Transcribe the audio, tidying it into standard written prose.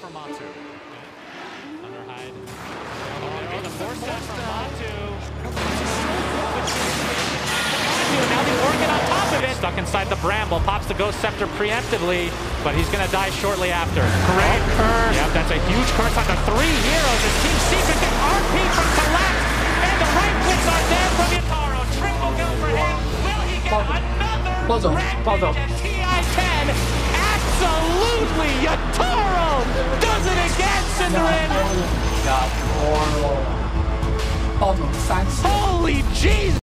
for Matu. Underhide. Oh, the force set from Matu. Now the Orchid on top of it. Stuck inside the bramble. Pops the Ghost Scepter preemptively, but he's going to die shortly after. Great curse. Yep, that's a huge curse on the 3 heroes. As Team Secret gets RP from Collect, and the right clicks are there from Yataro. Triple kill for him. Will he get another red at TI-10? Absolutely! Yataro does it again, Cinderin! Holy Jesus!